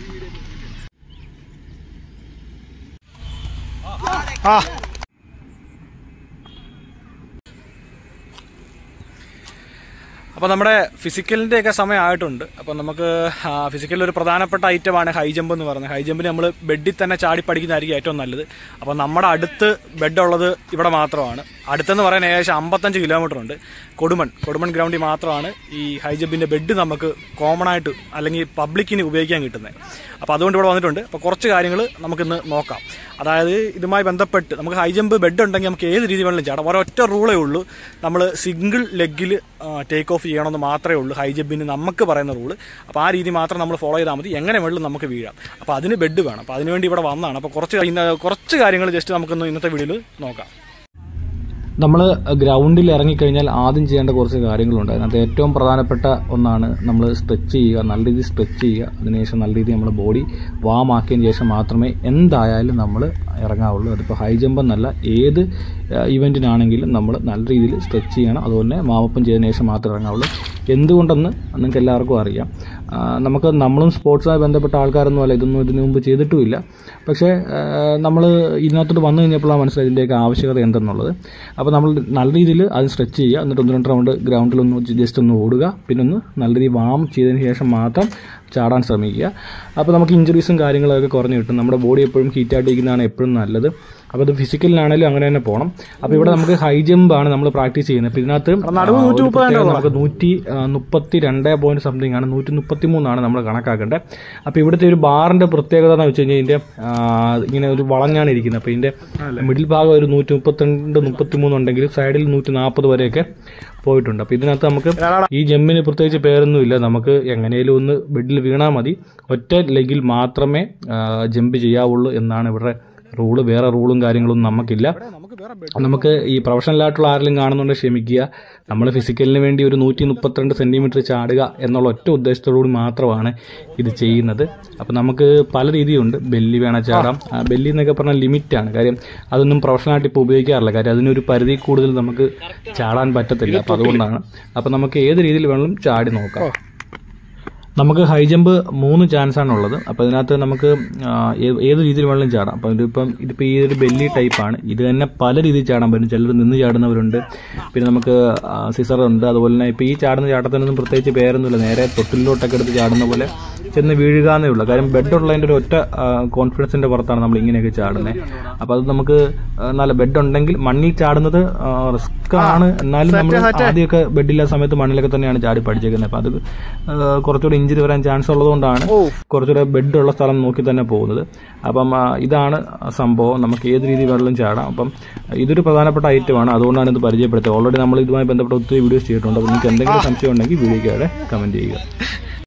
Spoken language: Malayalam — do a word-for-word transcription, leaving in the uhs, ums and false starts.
ആ അപ്പോൾ നമ്മുടെ ഫിസിക്കലിൻ്റെയൊക്കെ സമയമായിട്ടുണ്ട്. അപ്പോൾ നമുക്ക് ഫിസിക്കലിൽ ഒരു പ്രധാനപ്പെട്ട ഐറ്റമാണ് ഹൈ ജമ്പ് എന്ന് പറയുന്നത്. ഹൈ ജമ്പിന് നമ്മൾ ബെഡിൽ തന്നെ ചാടി പഠിക്കുന്നതായിരിക്കും ഏറ്റവും നല്ലത്. അപ്പോൾ നമ്മുടെ അടുത്ത് ബെഡുള്ളത് ഇവിടെ മാത്രമാണ്. അടുത്തെന്ന് പറയാൻ ഏകദേശം അമ്പത്തഞ്ച് കിലോമീറ്റർ ഉണ്ട്. കൊടുമൺ കൊടുമൺ ഗ്രൗണ്ടിൽ മാത്രമാണ് ഈ ഹൈ ജമ്പിൻ്റെ ബെഡ് നമുക്ക് കോമൺ ആയിട്ട് അല്ലെങ്കിൽ പബ്ലിക്കിന് ഉപയോഗിക്കാൻ കിട്ടുന്നത്. അപ്പോൾ അതുകൊണ്ട് ഇവിടെ വന്നിട്ടുണ്ട്. അപ്പോൾ കുറച്ച് കാര്യങ്ങൾ നമുക്കിന്ന് നോക്കാം. അതായത് ഇതുമായി ബന്ധപ്പെട്ട് നമുക്ക് ഹൈ ജമ്പ് ബെഡ് ഉണ്ടെങ്കിൽ നമുക്ക് ഏത് രീതി വേണമെങ്കിലും ചാടാം. ഒരൊറ്റ റൂളേ ഉള്ളൂ, നമ്മൾ സിംഗിൾ ലെഗിൽ ടേക്ക് ഓഫ് ചെയ്യണമെന്ന് മാത്രമേ ഉള്ളൂ ഹൈ ജമ്പിന് നമുക്ക് പറയുന്ന റൂള്. അപ്പോൾ ആ രീതി മാത്രം നമ്മൾ ഫോളോ ചെയ്താൽ മതി, എങ്ങനെ വേണമെങ്കിലും നമുക്ക് വീഴാം. അപ്പോൾ അതിന് ബെഡ് വേണം. അപ്പോൾ അതിനുവേണ്ടി ഇവിടെ വന്നതാണ്. അപ്പോൾ കുറച്ച് കുറച്ച് കാര്യങ്ങൾ ജസ്റ്റ് നമുക്കൊന്ന് ഇന്നത്തെ വീഡിയോയിൽ നോക്കാം. നമ്മൾ ഗ്രൗണ്ടിൽ ഇറങ്ങിക്കഴിഞ്ഞാൽ ആദ്യം ചെയ്യേണ്ട കുറച്ച് കാര്യങ്ങളുണ്ട്. അതിനകത്ത് ഏറ്റവും പ്രധാനപ്പെട്ട ഒന്നാണ് നമ്മൾ സ്ട്രെച്ച് ചെയ്യുക, നല്ല രീതിയിൽ സ്ട്രെച്ച് ചെയ്യുക. അതിനുശേഷം നല്ല രീതിയിൽ നമ്മുടെ ബോഡി വാം ആക്കിയതിന് ശേഷം മാത്രമേ എന്തായാലും നമ്മൾ ഇറങ്ങാവുള്ളൂ. അതിപ്പോൾ ഹൈ ജമ്പ് എന്നല്ല, ഏത് ഇവൻറ്റിനാണെങ്കിലും നമ്മൾ നല്ല രീതിയിൽ സ്ട്രെച്ച് ചെയ്യണം. അതുപോലെ വാമപ്പും ചെയ്തതിന് ശേഷം മാത്രമേ ഇറങ്ങാവുള്ളൂ. എന്തുകൊണ്ടെന്ന് നിങ്ങൾക്ക് എല്ലാവർക്കും അറിയാം. നമുക്ക് നമ്മളും സ്പോർട്സുമായി ബന്ധപ്പെട്ട ആൾക്കാരൊന്നും അല്ല, ഇതൊന്നും ഇതിനു മുമ്പ് ചെയ്തിട്ടുമില്ല. പക്ഷേ നമ്മൾ ഇതിനകത്തോട്ട് വന്നു കഴിഞ്ഞപ്പോഴാണ് മനസ്സിലായി ഇതിൻ്റെയൊക്കെ ആവശ്യകത എന്തെന്നുള്ളത്. അപ്പോൾ നമ്മൾ നല്ല രീതിയിൽ അത് സ്ട്രെച്ച് ചെയ്യുക, എന്നിട്ട് ഒന്ന് രണ്ട് റൗണ്ട് ഗ്രൗണ്ടിലൊന്ന് ജസ്റ്റ് ഒന്ന് ഓടുക, പിന്നെ ഒന്ന് നല്ല രീതിയിൽ വാം ചെയ്തതിന് ശേഷം മാത്രം ചാടാൻ ശ്രമിക്കുക. അപ്പോൾ നമുക്ക് ഇഞ്ചുറീസും കാര്യങ്ങളൊക്കെ കുറഞ്ഞ് കിട്ടും. നമ്മുടെ ബോഡി എപ്പോഴും ഹീറ്റായിട്ടിരിക്കുന്നതാണ് എപ്പോഴും നല്ലത്. അപ്പോൾ അത് ഫിസിക്കലിനാണെങ്കിലും അങ്ങനെ തന്നെ പോകണം. അപ്പോൾ ഇവിടെ നമുക്ക് ഹൈ ജമ്പ് ആണ് നമ്മൾ പ്രാക്ടീസ് ചെയ്യുന്നത്. അപ്പോൾ ഇതിനകത്ത് നമുക്ക് നൂറ്റി മുപ്പത്തി രണ്ട് പോയിന്റ് സംതിങ് ആണ്, നൂറ്റി മുപ്പത്തി മൂന്നാണ് നമ്മൾ കണക്കാക്കേണ്ടത്. അപ്പോൾ ഇവിടുത്തെ ഒരു ബാറിന്റെ പ്രത്യേകത എന്ന് വെച്ച് കഴിഞ്ഞാൽ ഇതിന്റെ ഇങ്ങനെ ഒരു വളഞ്ഞാണ് ഇരിക്കുന്നത്. അപ്പോൾ ഇതിന്റെ മിഡിൽ ഭാഗം ഒരു നൂറ്റി മുപ്പത്തിരണ്ട് മുപ്പത്തി മൂന്ന് ഉണ്ടെങ്കിൽ സൈഡിൽ നൂറ്റി നാൽപ്പത് വരെയൊക്കെ പോയിട്ടുണ്ട്. അപ്പോൾ ഇതിനകത്ത് നമുക്ക് ഈ ജമ്പിന് പ്രത്യേകിച്ച് പേരൊന്നുമില്ല. നമുക്ക് എങ്ങനെയും ഒന്ന് ബെഡിൽ വീണാൽ മതി. ഒറ്റ ലെഗിൽ മാത്രമേ ജമ്പ് ചെയ്യാവുള്ളൂ എന്നാണ് ഇവിടെ റൂള്. വേറെ റൂളും കാര്യങ്ങളൊന്നും നമുക്കില്ല. നമുക്ക് ഈ പ്രൊഫഷണലായിട്ടുള്ള ആരെങ്കിലും കാണുന്നുണ്ട് ക്ഷമിക്കുക. നമ്മൾ ഫിസിക്കലിന് വേണ്ടി ഒരു നൂറ്റി മുപ്പത്തിരണ്ട് സെൻറ്റിമീറ്റർ ചാടുക എന്നുള്ള ഒറ്റ ഉദ്ദേശത്തോടുകൂടി മാത്രമാണ് ഇത് ചെയ്യുന്നത്. അപ്പോൾ നമുക്ക് പല രീതിയുണ്ട്. ബെല്ലി വേണം ചാടാം. ബെല്ലി എന്നൊക്കെ പറഞ്ഞാൽ ലിമിറ്റാണ്. കാര്യം അതൊന്നും പ്രൊഫഷണലായിട്ട് ഇപ്പോൾ ഉപയോഗിക്കാറില്ല. കാര്യം അതിനൊരു പരിധി കൂടുതൽ നമുക്ക് ചാടാൻ പറ്റത്തില്ല. അപ്പോൾ അതുകൊണ്ടാണ്. അപ്പോൾ നമുക്ക് ഏത് രീതിയിൽ വേണമെങ്കിലും ചാടി നോക്കാം. നമുക്ക് ഹൈ ജമ്പ് മൂന്ന് ചാൻസാണ് ഉള്ളത്. അപ്പോൾ ഇതിനകത്ത് നമുക്ക് ഏത് രീതിയിൽ വേണമെങ്കിലും ചാടാം. അപ്പോൾ ഇതിപ്പം ഇതിപ്പോൾ ഈ ഒരു ബെല്ലി ടൈപ്പാണ്. ഇത് തന്നെ പല രീതിയിൽ ചാടാൻ പറ്റും. ചിലർ നിന്ന് ചാടുന്നവരുണ്ട്, പിന്നെ നമുക്ക് സിസറുണ്ട്. അതുപോലെ തന്നെ ഇപ്പോൾ ഈ ചാടുന്ന ചാട്ടത്തിനൊന്നും പ്രത്യേകിച്ച് പേരൊന്നുമില്ല. നേരെ തൊട്ടിലോട്ടൊക്കെ എടുത്ത് ചാടുന്ന പോലെ ചെന്ന് വീഴുക എന്നേ ഉള്ളൂ. കാര്യം ബെഡ് ഉള്ളതിൻ്റെ ഒരു ഒറ്റ കോൺഫിഡൻസിൻ്റെ പുറത്താണ് നമ്മൾ ഇങ്ങനെയൊക്കെ ചാടുന്നത്. അപ്പോൾ അത് നമുക്ക് നല്ല ബെഡ് ഉണ്ടെങ്കിൽ മണ്ണിൽ ചാടുന്നത് റിസ്ക് ആണ്. എന്നാലും നമ്മൾ ആദ്യമൊക്കെ ബെഡില്ലാത്ത സമയത്ത് മണ്ണിലൊക്കെ തന്നെയാണ് ചാടി പഠിച്ചേക്കുന്നത്. അപ്പോൾ അത് കുറച്ചുകൂടി ഇഞ്ചുറി വരാൻ ചാൻസ് ഉള്ളതുകൊണ്ടാണ് കുറച്ചുകൂടെ ബെഡുള്ള സ്ഥലം നോക്കി തന്നെ പോകുന്നത്. അപ്പം ഇതാണ് സംഭവം. നമുക്ക് ഏത് രീതി വേണമെങ്കിലും ചാടാം. അപ്പം ഇതൊരു പ്രധാനപ്പെട്ട ഐറ്റമാണ്, അതുകൊണ്ടാണ് ഇത് പരിചയപ്പെടുത്തുന്നത്. ഓൾറെഡി നമ്മൾ ഇതുമായി ബന്ധപ്പെട്ട ഒത്തിരി വീഡിയോസ് ചെയ്തിട്ടുണ്ട്. അപ്പോൾ നിങ്ങൾക്ക് എന്തെങ്കിലും സംശയം ഉണ്ടെങ്കിൽ വീഡിയോയ്ക്ക് അവിടെ കമൻറ്റ് ചെയ്യുക.